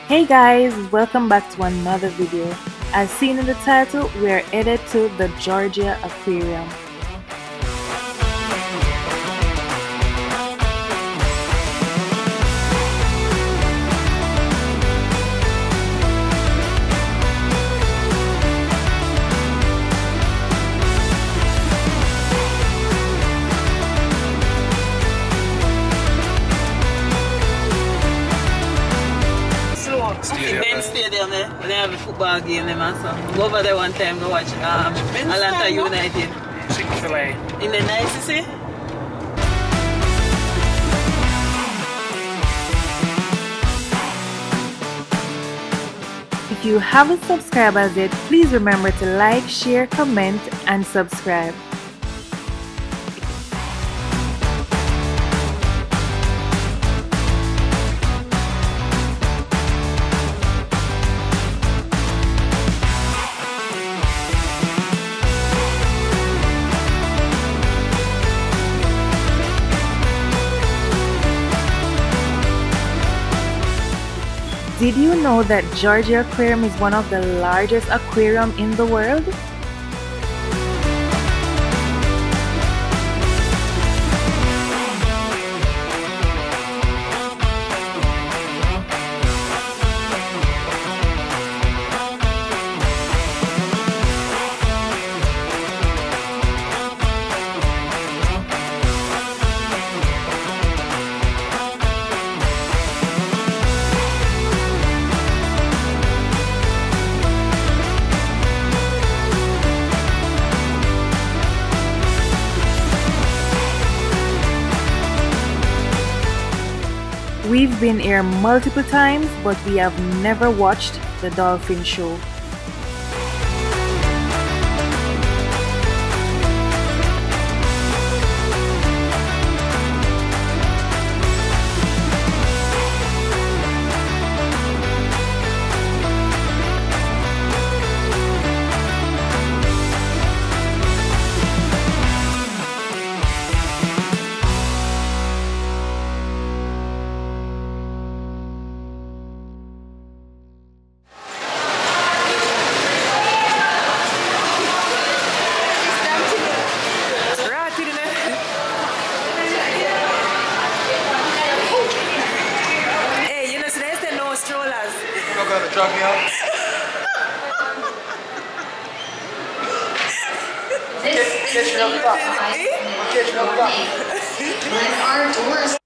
Hey guys, welcome back to another video. As seen in the title, we are headed to the Georgia Aquarium. Main stadium there, when they have a football game them and so. Go over there one time, go watch Atlanta United. Chick-fil-A. In the nice, you see? If you haven't subscribed as yet, please remember to like, share, comment, and subscribe. Did you know that Georgia Aquarium is one of the largest aquarium in the world? We've been here multiple times, but we have never watched the dolphin show. Gonna drop me out. Catch me on the clock. Catch me on the clock. When our doors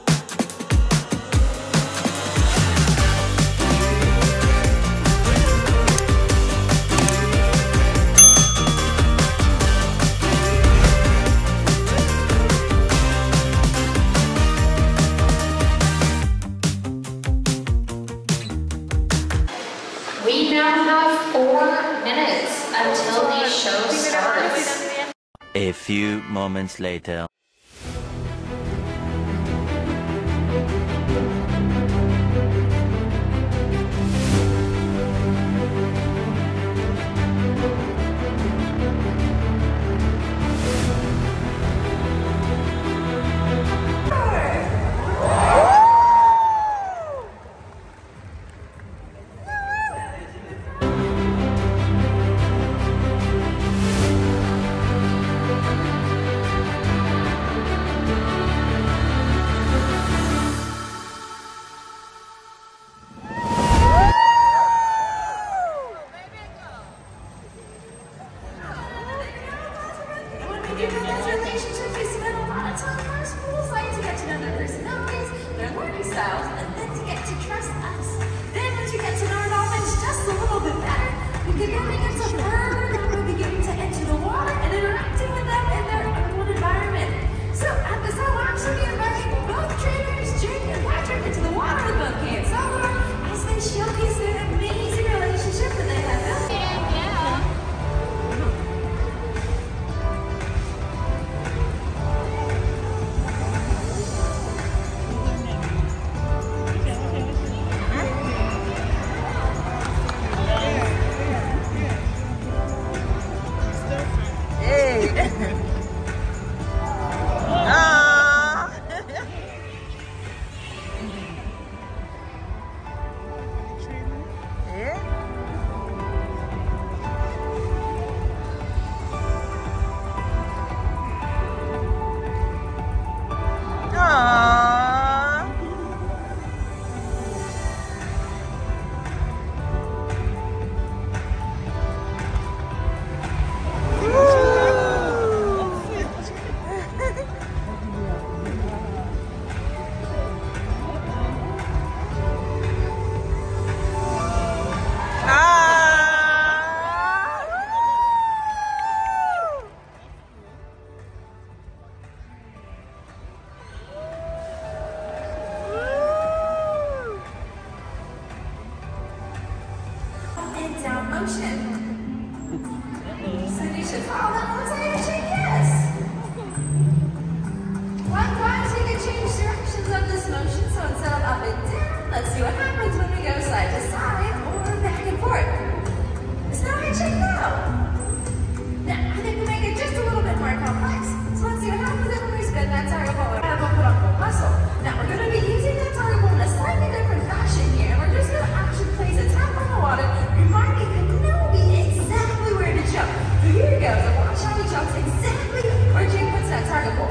We now have 4 minutes until the show starts. A few moments later. let's see what happens when we go side to side or back and forth. So now check it out. Now, I think we make it just a little bit more complex. So let's see what happens when we spin that target ball and have a put on the muscle. Now we're going to be using that target ball in a slightly different fashion here. And we're just going to actually place a tap on the water, reminding Kenobi exactly where to jump. So here he goes. And watch how he jumps exactly where Jake puts that target ball.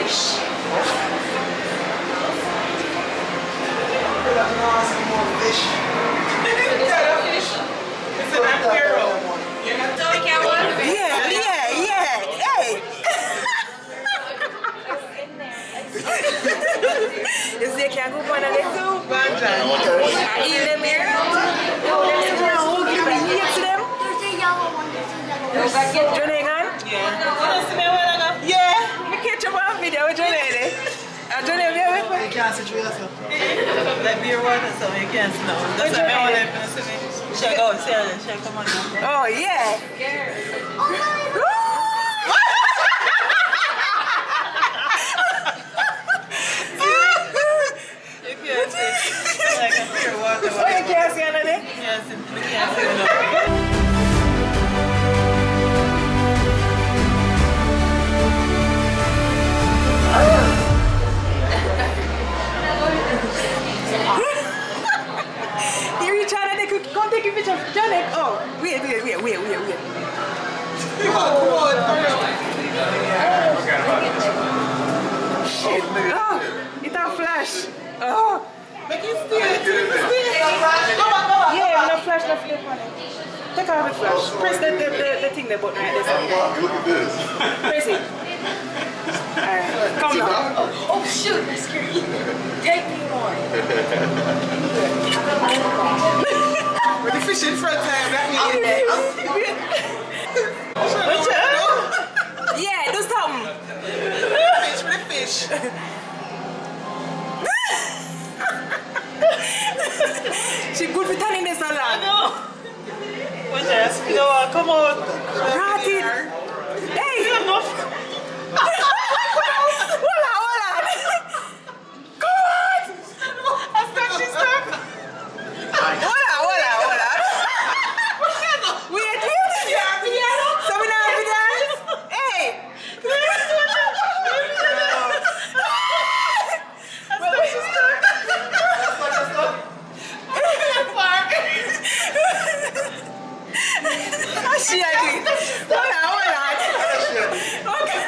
fish. Fish. It's an apero. Yeah. Hey. You see, can go on a little Banja. in them here. Who give me here to them? There's a yellow one. There's a yellow one. John Egan? Yeah. You see me well enough? Yeah. Me catch up on video with John Egan. John Egan, You can't see through yourself. Like beer water, so you can't smell. That's why I want to see me. She'll go, she'll come on now. Oh, yeah. You can't see. It's like a pure water. Oh, you can't see another? Yes, we can't see enough. Here you trying to come take a picture of John Egan. Oh, wait. Shit. Oh, it a flash. Oh. Make it stay. Yeah, no flash, no flip on it. Take off the flash. Press the thing, the button right there. Look at this. Press it. Alright, come now. Oh shoot, you're scared. Take me on. With the fish in front time, that means Yeah, do something. fish with the fish. She good for turning this around. I know. But just, you know, come on. Rotted. Hey! Enough. Hold on. Come on! I stuck, she stuck. Hold on. Wait. So we not have dance? Hey! She I did. Hold on. Okay.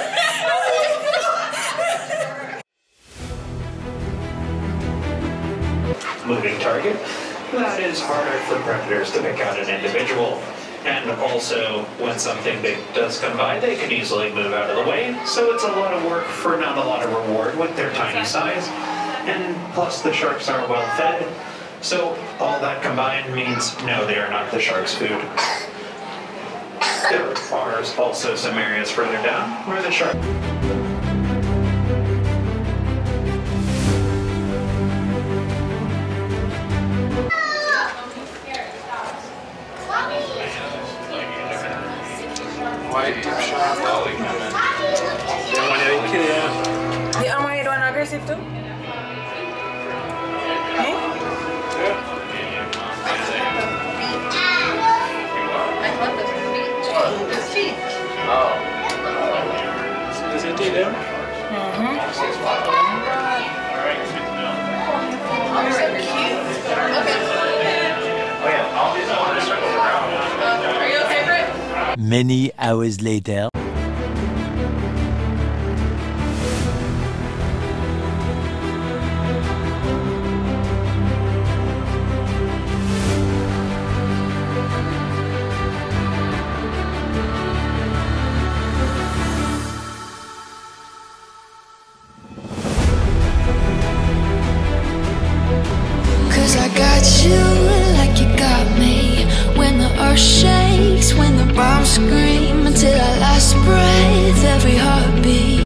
Moving target, that is harder for predators to pick out an individual. And also, when something big does come by, they can easily move out of the way, so it's a lot of work for not a lot of reward with their tiny size. And plus, the sharks are well fed, so all that combined means no, they are not the shark's food. There are also some areas further down where the shark... White deep shot. The Amaya one aggressive too? Hey? Oh. Is it there? Many hours later.